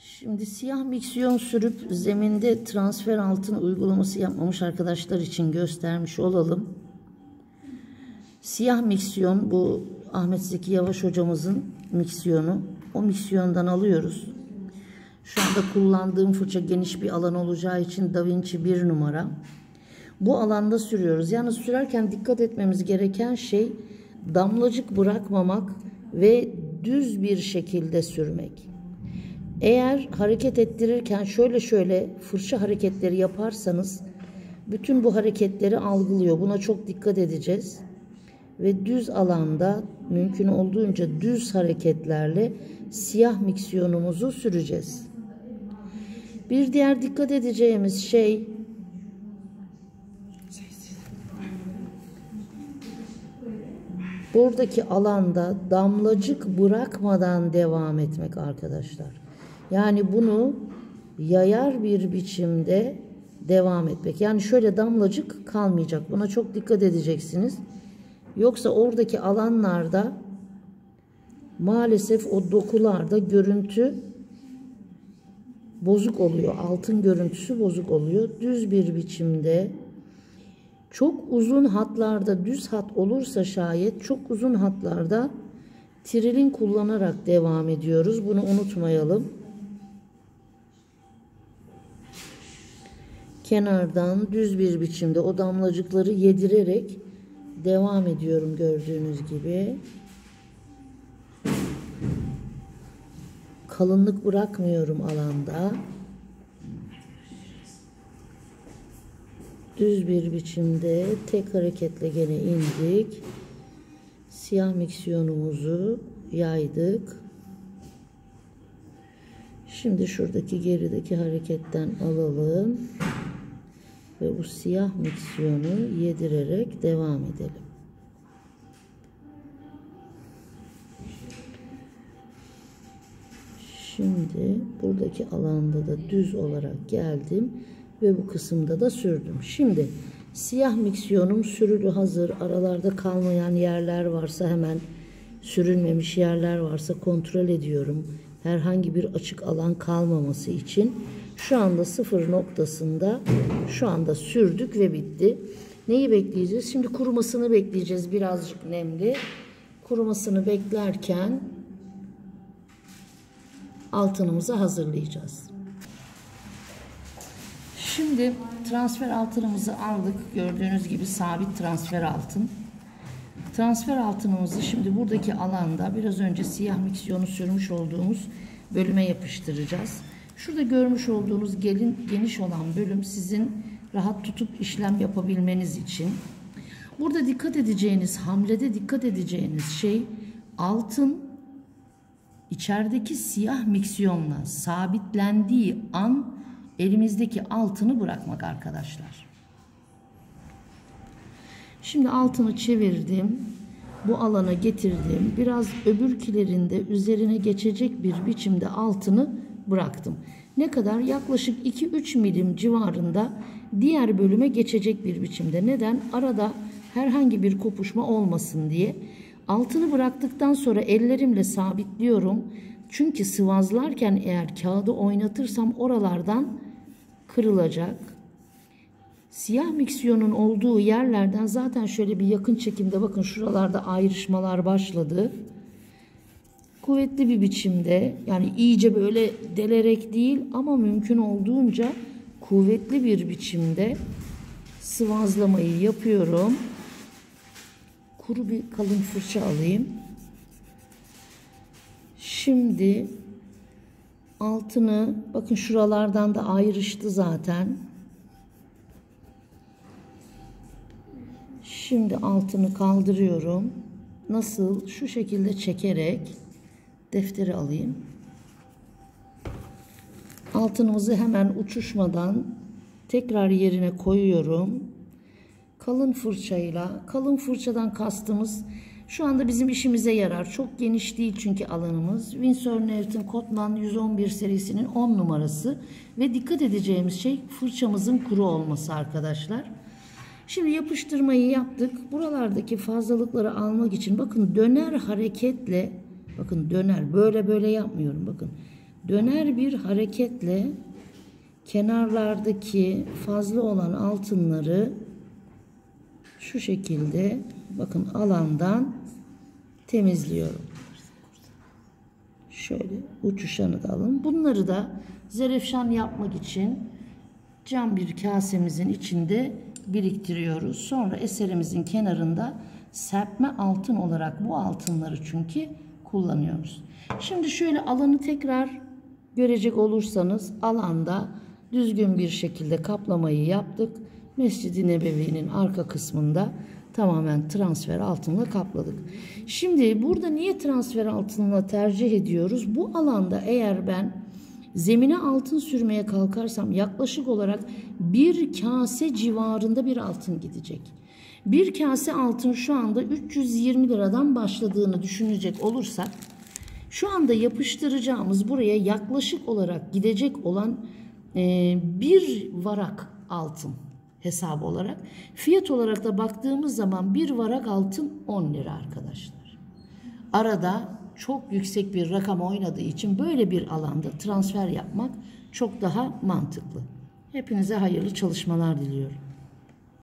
Şimdi siyah miksiyon sürüp zeminde transfer altın uygulaması yapmamış arkadaşlar için göstermiş olalım. Siyah miksiyon, bu Ahmet Zeki Yavaş hocamızın miksiyonu. O miksiyondan alıyoruz. Şu anda kullandığım fırça geniş bir alan olacağı için Da Vinci 1 numara. Bu alanda sürüyoruz. Yalnız sürerken dikkat etmemiz gereken şey damlacık bırakmamak ve düz bir şekilde sürmek. Eğer hareket ettirirken şöyle fırça hareketleri yaparsanız bütün bu hareketleri algılıyor. Buna çok dikkat edeceğiz. Ve düz alanda mümkün olduğunca düz hareketlerle siyah miksiyonumuzu süreceğiz. Bir diğer dikkat edeceğimiz şey buradaki alanda damlacık bırakmadan devam etmek arkadaşlar. Yani bunu yayar bir biçimde devam etmek. Yani şöyle damlacık kalmayacak. Buna çok dikkat edeceksiniz. Yoksa oradaki alanlarda maalesef o dokularda görüntü bozuk oluyor. Altın görüntüsü bozuk oluyor. Düz bir biçimde çok uzun hatlarda düz hat olursa şayet çok uzun hatlarda trilin kullanarak devam ediyoruz. Bunu unutmayalım. Kenardan düz bir biçimde o damlacıkları yedirerek devam ediyorum gördüğünüz gibi. Kalınlık bırakmıyorum alanda. Düz bir biçimde tek hareketle gene indik. Siyah miksiyonumuzu yaydık. Şimdi şuradaki gerideki hareketten alalım. Ve bu siyah miksiyonu yedirerek devam edelim. Şimdi buradaki alanda da düz olarak geldim ve bu kısımda da sürdüm. Şimdi siyah miksiyonum sürülü hazır. Aralarda kalmayan yerler varsa hemen, sürülmemiş yerler varsa kontrol ediyorum. Herhangi bir açık alan kalmaması için. Şu anda sıfır noktasında şu anda sürdük ve bitti. Neyi bekleyeceğiz? Şimdi kurumasını bekleyeceğiz. Birazcık nemli. Kurumasını beklerken altınımızı hazırlayacağız. Şimdi transfer altınımızı aldık. Gördüğünüz gibi sabit transfer altın. Transfer altınımızı şimdi buradaki alanda biraz önce siyah miksiyonu sürmüş olduğumuz bölüme yapıştıracağız. Şurada görmüş olduğunuz geniş olan bölüm sizin rahat tutup işlem yapabilmeniz için. Burada dikkat edeceğiniz, hamlede dikkat edeceğiniz şey altın içerideki siyah miksiyonla sabitlendiği an elimizdeki altını bırakmak arkadaşlar. Şimdi altını çevirdim. Bu alana getirdim. Biraz öbürkilerinde üzerine geçecek bir biçimde altını bıraktım. Ne kadar? Yaklaşık 2-3 milim civarında diğer bölüme geçecek bir biçimde. Neden? Arada herhangi bir kopuşma olmasın diye. Altını bıraktıktan sonra ellerimle sabitliyorum. Çünkü sıvazlarken eğer kağıdı oynatırsam oralardan kırılacak. Siyah miksiyonun olduğu yerlerden zaten şöyle bir yakın çekimde bakın şuralarda ayrışmalar başladı. Kuvvetli bir biçimde, yani iyice böyle delerek değil ama mümkün olduğunca kuvvetli bir biçimde sıvazlamayı yapıyorum. Kuru bir kalın fırça alayım. Şimdi altını bakın şuralardan da ayrıştı zaten. Şimdi altını kaldırıyorum. Nasıl? Şu şekilde çekerek defteri alayım. Altınımızı hemen uçuşmadan tekrar yerine koyuyorum. Kalın fırçayla, kalın fırçadan kastımız şu anda bizim işimize yarar. Çok geniş değil çünkü alanımız. Winsor & Newton Cotman 111 serisinin 10 numarası ve dikkat edeceğimiz şey fırçamızın kuru olması arkadaşlar. Şimdi yapıştırmayı yaptık. Buralardaki fazlalıkları almak için bakın döner hareketle, bakın döner böyle yapmıyorum, bakın döner bir hareketle kenarlardaki fazla olan altınları şu şekilde bakın alandan temizliyorum. Şöyle uçuşanı da alın. Bunları da zerefşan yapmak için cam bir kasemizin içinde biriktiriyoruz. Sonra eserimizin kenarında serpme altın olarak bu altınları çünkü kullanıyoruz. Şimdi şöyle alanı tekrar görecek olursanız alanda düzgün bir şekilde kaplamayı yaptık. Mescid-i Nebevi'nin arka kısmında tamamen transfer altınla kapladık. Şimdi burada niye transfer altınla tercih ediyoruz? Bu alanda eğer ben zemine altın sürmeye kalkarsam yaklaşık olarak bir kase civarında bir altın gidecek. Bir kase altın şu anda 320 liradan başladığını düşünecek olursak şu anda yapıştıracağımız buraya yaklaşık olarak gidecek olan bir varak altın hesabı olarak. Fiyat olarak da baktığımız zaman bir varak altın 10 lira arkadaşlar. Arada çok yüksek bir rakam oynadığı için böyle bir alanda transfer yapmak çok daha mantıklı. Hepinize hayırlı çalışmalar diliyorum.